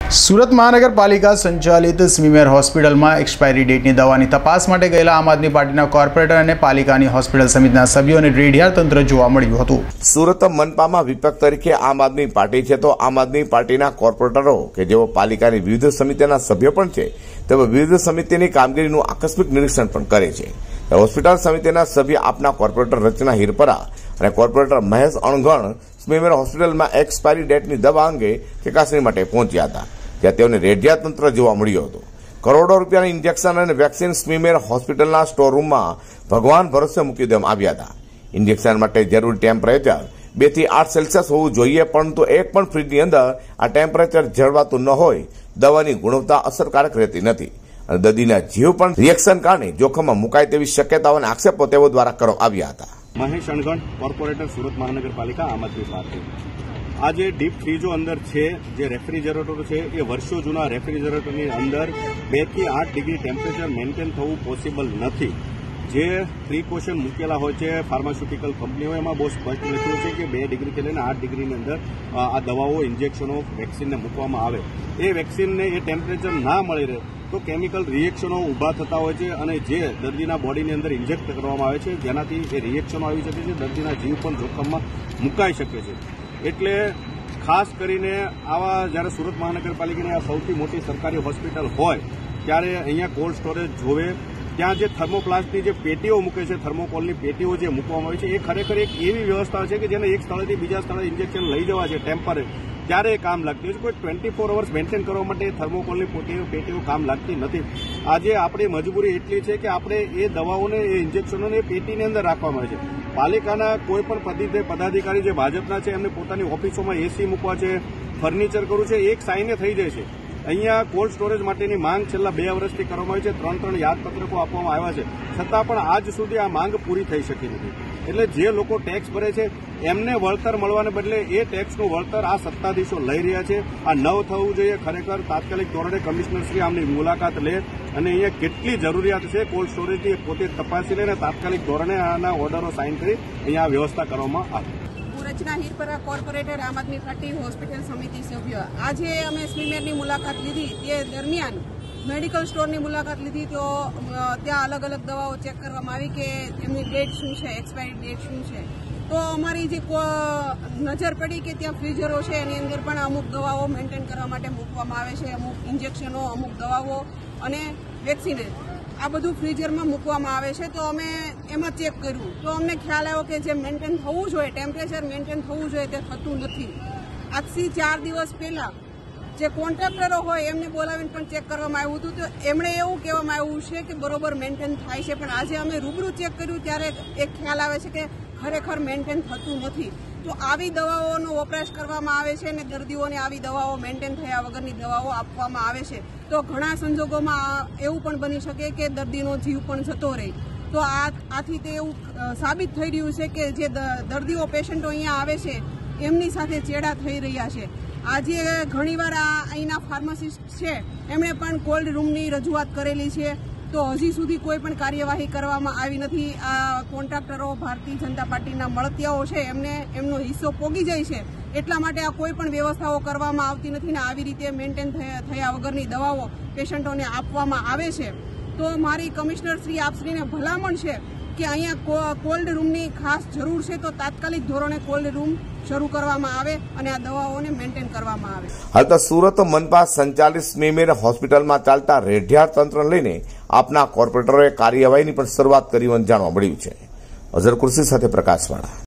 સુરત મહાનગરપાલિકા સંચાલિત સ્મીમેર હોસ્પિટલમાં એક્સપાયરી ડેટની દવાની તપાસ માટે ગયેલા આમ આદમી પાર્ટીના કોર્પોરેટર અને પાલિકાની હોસ્પિટલ સમિતિના સભ્યોને રેડિયાર તંત્ર જોવા મળ્યું હતું। સુરત મનપામાં વિપક્ષ તરીકે આમ આદમી પાર્ટી છે, તો આમ આદમી પાર્ટીના કોર્પોરેટરો કે જેઓ પાલિકાની વિવિધ સમિતિના સભ્યો પણ છે, તેઓ વિવિધ સમિતિની કામગીરીનું આકસ્મિક નિરીક્ષણ પણ કરે છે। હોસ્પિટલ સમિતિના સભ્ય આપના કોર્પોરેટર રચના હિરપરા અને કોર્પોરેટર મહેશ અણગણ સ્મીમેર હોસ્પિટલમાં એક્સપાયરી ડેટની દવા અંગે ચકાસણી માટે પહોંચ્યા હતા, ત્યાં તેઓને રેડિયા તંત્ર જોવા મળ્યું હતું। કરોડો રૂપિયાના ઇન્જેક્શન અને વેક્સિન સ્મીમેર હોસ્પિટલના સ્ટોર રૂમમાં ભગવાન ભરોસે મૂકી દેવામાં આવ્યા હતા। ઇન્જેક્શન માટે જરૂરી ટેમ્પરેચર 2 થી 8 સેલ્સિયસ હોવું જોઈએ, પરંતુ એક પણ ફ્રીજની અંદર આ ટેમ્પરેચર જળવાતું ન હોય દવાની ગુણવત્તા અસરકારક રહેતી નથી અને દર્દીના જીવ પણ રિએક્શન કારણે જોખમમાં મુકાય તેવી શક્યતાઓના આક્ષેપો તેઓ દ્વારા કરવામાં આવ્યા હતા। મહેશ અણગણ, કોર્પોરેટર, સુરત મહાનગરપાલિકા, આમ આદમી પાર્ટી। આ જે ડીપ ફ્રીજો અંદર છે, જે રેફ્રિજરેટરો છે, એ વર્ષો જૂના રેફ્રિજરેટરની અંદર 2 થી 8 ડિગ્રી ટેમ્પરેચર મેન્ટેન થવું પોસિબલ નથી। જે પ્રિકોશન મૂકેલા હોય છે ફાર્માસ્યુટિકલ કંપનીઓ, એમાં બહુ સ્પષ્ટ લખ્યું છે કે 2 ડિગ્રીથી લઈને 8 ડિગ્રીની અંદર આ દવાઓ, ઇન્જેક્શનો, વેક્સિનને મૂકવામાં આવે। એ વેક્સિનને એ ટેમ્પરેચર ના મળી રહે તો કેમિકલ રિએક્શનો ઊભા થતા હોય છે અને જે દર્દીના બોડીની અંદર ઇન્જેક્ટ કરવામાં આવે છે, જેનાથી એ રિએક્શનો આવી શકે છે, દર્દીના જીવ પણ જોખમમાં મુકાઈ શકે છે। એટલે ખાસ કરીને આવા જ્યારે સુરત મહાનગરપાલિકાની આ સૌથી મોટી સરકારી હોસ્પિટલ હોય ત્યારે અહીંયા કોલ્ડ સ્ટોરેજ જોવે, ત્યાં જે થર્મોપ્લાસ્ટની જે પેટીઓ મૂકે છે, થર્મોકોલની પેટીઓ જે મૂકવામાં આવે છે, એ ખરેખર એક એવી વ્યવસ્થા છે કે જેને એક સ્થળેથી બીજા સ્થળે ઇન્જેક્શન લઈ જવા છે ટેમ્પરરી, ત્યારે એ કામ લાગતી હોય છે। કોઈ 24 અવર્સ મેન્ટેન કરવા માટે થર્મોકોલની પેટીઓ કામ લાગતી નથી। આજે આપણી મજબૂરી એટલી છે કે આપણે એ દવાઓને, એ ઇન્જેક્શનોને પેટીની અંદર રાખવામાં આવે છે। પાલિકાના કોઈ પણ પદાધિકારી જે ભાજપના છે, એમને પોતાની ઓફિસોમાં એસી મૂકવા છે, ફર્નિચર કરવું છે, એક સાઈને થઈ જાય છે। અહીંયા કોલ્ડ સ્ટોરેજ માટેની માંગ છેલ્લા 2 વર્ષથી કરવામાં આવી છે, 3 યાદપત્રકો આપવામાં આવ્યા છે, છતાં પણ આજ સુધી આ માંગ પૂરી થઈ શકી નથી। એટલે જે લોકો ટેક્સ ભરે છે એમને વળતર મળવાને બદલે એ ટેક્સનું વળતર આ સત્તાધીશો લઈ રહ્યા છે। આ ન થવું જોઈએ। ખરેખર તાત્કાલિક ધોરણે કમિશનરશ્રી આમની મુલાકાત લે અને અહીંયા કેટલી જરૂરિયાત છે કોલ્ડ સ્ટોરેજની એ પોતે તપાસી લે અને તાત્કાલિક ધોરણે આના ઓર્ડરો સાઇન કરી અહીંયા વ્યવસ્થા કરવામાં આવે। રચના હિરપરા, કોર્પોરેટર, આમ આદમી પાર્ટી, હોસ્પિટલ સમિતિ સભ્ય। આજે અમે સ્મીમેરની મુલાકાત લીધી, તે દરમિયાન મેડિકલ સ્ટોરની મુલાકાત લીધી તો ત્યાં અલગ અલગ દવાઓ ચેક કરવામાં આવી કે એમની ડેટ શું છે, એક્સપાયરી ડેટ શું છે। તો અમારી જે નજર પડી કે ત્યાં ફ્રીઝરો છે, એની અંદર પણ અમુક દવાઓ મેન્ટેન કરવા માટે મૂકવામાં આવે છે, અમુક ઇન્જેક્શનો, અમુક દવાઓ અને વેક્સિન, આ બધું ફ્રીઝરમાં મૂકવામાં આવે છે। તો અમે એમાં ચેક કર્યું તો અમને ખ્યાલ આવ્યો કે જે મેન્ટેન થવું જોઈએ, ટેમ્પરેચર મેન્ટેન થવું જોઈએ, તે થતું નથી। આજથી 4 દિવસ પહેલા જે કોન્ટ્રાક્ટરો હોય એમને બોલાવીને પણ ચેક કરવામાં આવ્યું હતું, તો એમણે એવું કહેવામાં આવ્યું છે કે બરોબર મેન્ટેન થાય છે, પણ આજે અમે રૂબરૂ ચેક કર્યું ત્યારે એક ખ્યાલ આવે છે કે ખરેખર મેન્ટેન થતું નથી। તો આવી દવાઓનો વપરાશ કરવામાં આવે છે અને દર્દીઓને આવી દવાઓ, મેન્ટેન થયા વગરની દવાઓ આપવામાં આવે છે, તો ઘણા સંજોગોમાં એવું પણ બની શકે કે દર્દીનો જીવ પણ જતો રહે। તો આથી તે એવું સાબિત થઈ રહ્યું છે કે જે દર્દીઓ, પેશન્ટો અહીંયા આવે છે એમની સાથે ચેડા થઈ રહ્યા છે। આજે ઘણીવાર અહીંના ફાર્માસિસ્ટ છે એમણે પણ કોલ્ડ રૂમની રજૂઆત કરેલી છે, તો હજી સુધી કોઈ પણ કાર્યવાહી કરવામાં આવી નથી। આ કોન્ટ્રાક્ટરો, ભારતીય જનતા પાર્ટીના મળતિયાઓ છે, એમને એમનો હિસ્સો પોગી જાય છે, એટલા માટે આ કોઈ પણ વ્યવસ્થાઓ કરવામાં આવતી નથી ને આવી રીતે મેન્ટેન થયા વગરની દવાઓ પેશન્ટોને આપવામાં આવે છે। તો મારી કમિશનર શ્રી આપશ્રીને ભલામણ છે કે અહીંયા કોલ્ડ રૂમની ખાસ જરૂર છે, તો તાત્કાલિક ધોરણે કોલ્ડ રૂમ શરૂ કરવામાં આવે અને આ દવાઓને મેન્ટેન કરવામાં આવે। હાલ તો સુરત મનપા સંચાલિત સ્મીમેર હોસ્પિટલમાં ચાલતા રેઢિયાર તંત્ર લઈને આપના કોર્પોરેટરોએ કાર્યવાહીની પણ શરૂઆત કરી હોવાનું જાણવા મળ્યું છે। અઝર કુર્સી સાથે પ્રકાશવાળા।